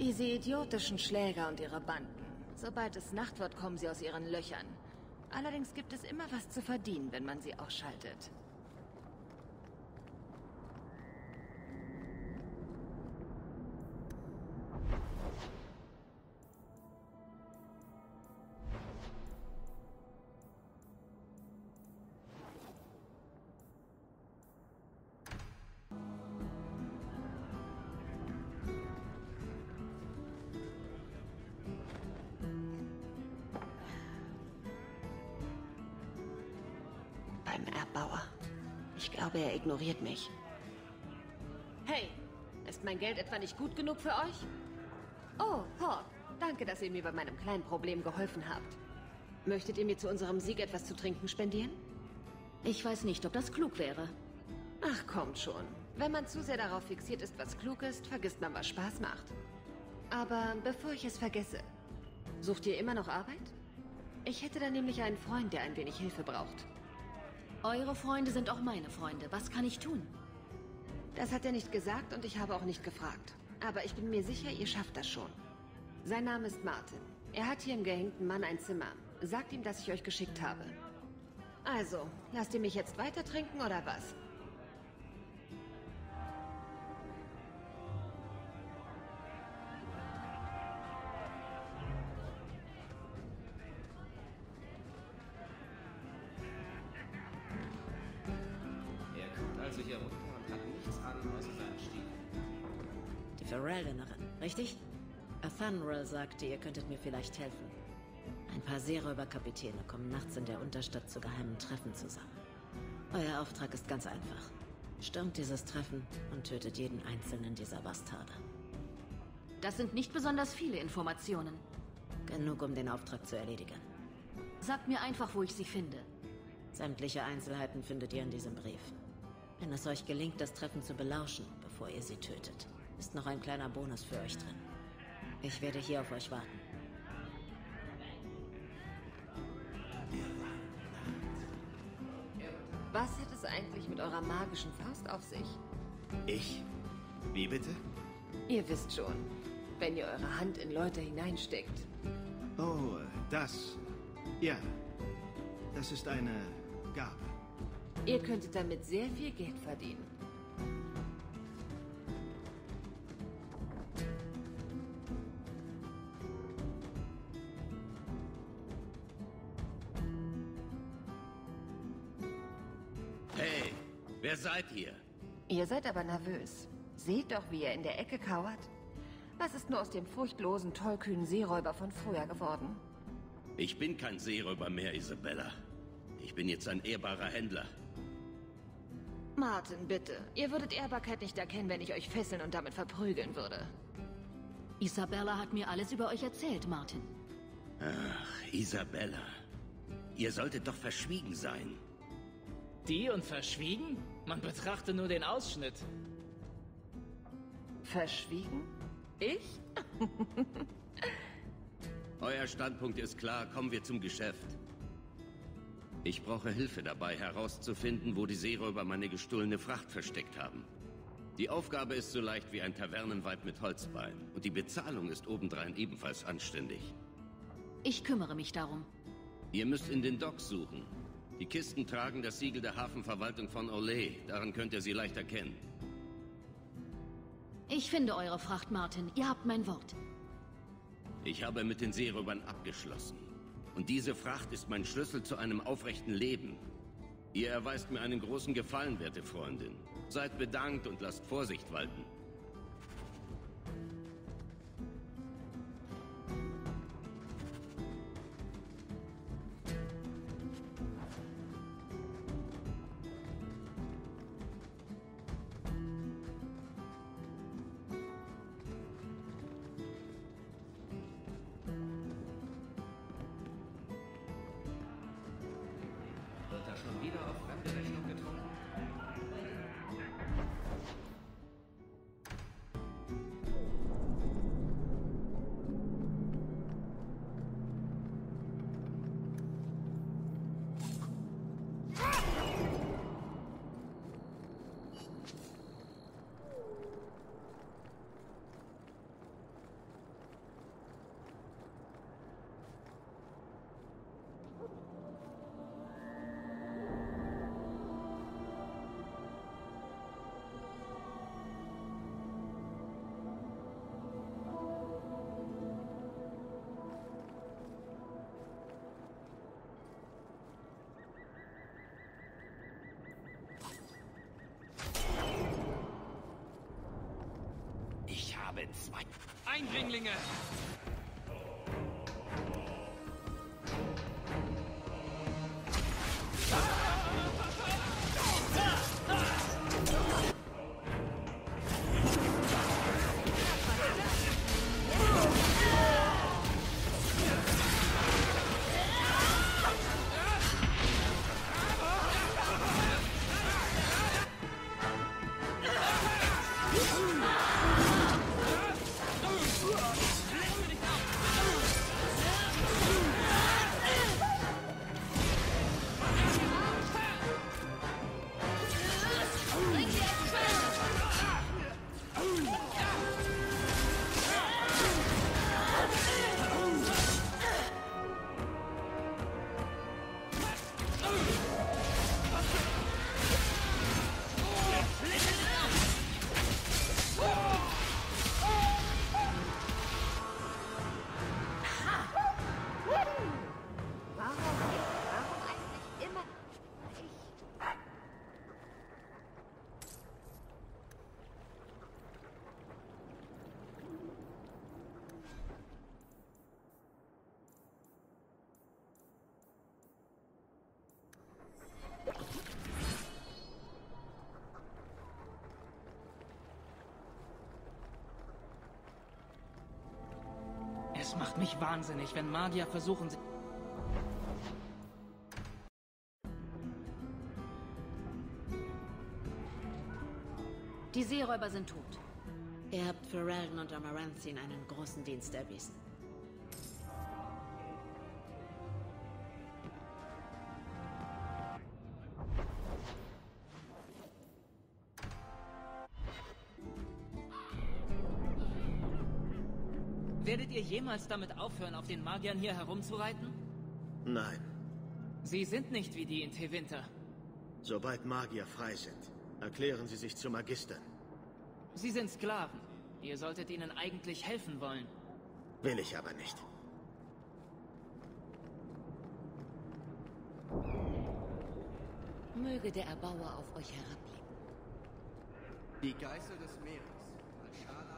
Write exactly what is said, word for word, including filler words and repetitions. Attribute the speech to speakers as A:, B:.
A: Diese idiotischen Schläger und ihre Banden. Sobald es Nacht wird, kommen sie aus ihren Löchern. Allerdings gibt es immer was zu verdienen, wenn man sie ausschaltet. Erbauer. Ich glaube, er ignoriert mich. Hey, ist mein Geld etwa nicht gut genug für euch? Oh, Hawk, danke, dass ihr mir bei meinem kleinen Problem geholfen habt. Möchtet ihr mir zu unserem Sieg etwas zu trinken spendieren?
B: Ich weiß nicht, ob das klug wäre.
A: Ach, kommt schon. Wenn man zu sehr darauf fixiert ist, was klug ist, vergisst man, was Spaß macht. Aber bevor ich es vergesse, sucht ihr immer noch Arbeit? Ich hätte da nämlich einen Freund, der ein wenig Hilfe braucht.
B: Eure Freunde sind auch meine Freunde. Was kann ich tun?
A: Das hat er nicht gesagt und ich habe auch nicht gefragt. Aber ich bin mir sicher, ihr schafft das schon. Sein Name ist Martin. Er hat hier im gehängten Mann ein Zimmer. Sagt ihm, dass ich euch geschickt habe. Also, lasst ihr mich jetzt weiter trinken oder was?
C: Also hier runter und hat nichts an außer seinen Stiefel.
B: Die Pharrell-Dinnerin, richtig? Athanrel sagte, ihr könntet mir vielleicht helfen. Ein paar Seeräuberkapitäne kommen nachts in der Unterstadt zu geheimen Treffen zusammen. Euer Auftrag ist ganz einfach. Stürmt dieses Treffen und tötet jeden einzelnen dieser Bastarde.
D: Das sind nicht besonders viele Informationen.
B: Genug, um den Auftrag zu erledigen.
D: Sagt mir einfach, wo ich sie finde.
B: Sämtliche Einzelheiten findet ihr in diesem Brief. Wenn es euch gelingt, das Treffen zu belauschen, bevor ihr sie tötet, ist noch ein kleiner Bonus für euch drin. Ich werde hier auf euch warten.
A: Was hat es eigentlich mit eurer magischen Faust auf sich?
E: Ich? Wie bitte?
A: Ihr wisst schon, wenn ihr eure Hand in Leute hineinsteckt.
E: Oh, das. Ja, das ist eine Gabe.
A: Ihr könntet damit sehr viel Geld verdienen.
E: Hey, wer seid ihr?
A: Ihr seid aber nervös. Seht doch, wie er in der Ecke kauert. Was ist nur aus dem furchtlosen, tollkühnen Seeräuber von früher geworden?
E: Ich bin kein Seeräuber mehr, Isabella. Ich bin jetzt ein ehrbarer Händler.
A: Martin, bitte. Ihr würdet Ehrbarkeit nicht erkennen, wenn ich euch fesseln und damit verprügeln würde.
D: Isabella hat mir alles über euch erzählt, Martin.
E: Ach, Isabella. Ihr solltet doch verschwiegen sein.
F: Die und verschwiegen? Man betrachte nur den Ausschnitt.
A: Verschwiegen? Ich?
E: Euer Standpunkt ist klar, kommen wir zum Geschäft. Ich brauche Hilfe dabei, herauszufinden, wo die Seeräuber meine gestohlene Fracht versteckt haben. Die Aufgabe ist so leicht wie ein Tavernenweib mit Holzbein. Und die Bezahlung ist obendrein ebenfalls anständig.
D: Ich kümmere mich darum.
E: Ihr müsst in den Docks suchen. Die Kisten tragen das Siegel der Hafenverwaltung von Olay. Daran könnt ihr sie leicht erkennen.
D: Ich finde eure Fracht, Martin. Ihr habt mein Wort.
E: Ich habe mit den Seeräubern abgeschlossen. Und diese Fracht ist mein Schlüssel zu einem aufrechten Leben. Ihr erweist mir einen großen Gefallen, werte Freundin. Seid bedankt und lasst Vorsicht walten.
C: Wird da schon wieder auf fremde Rechnung getrunken?
G: habe zwei Eindringlinge!
F: Es macht mich wahnsinnig, wenn Magier versuchen, sie...
D: Die Seeräuber sind tot.
B: Ihr habt für Ralden und Amaranthine einen großen Dienst erwiesen.
F: Werdet ihr jemals damit aufhören, auf den Magiern hier herumzureiten?
H: Nein.
F: Sie sind nicht wie die in Tevinter.
H: Sobald Magier frei sind, erklären sie sich zu Magistern.
F: Sie sind Sklaven. Ihr solltet ihnen eigentlich helfen wollen.
H: Will ich aber nicht.
B: Möge der Erbauer auf euch herabblicken.
G: Die Geißel des Meeres. Als Schala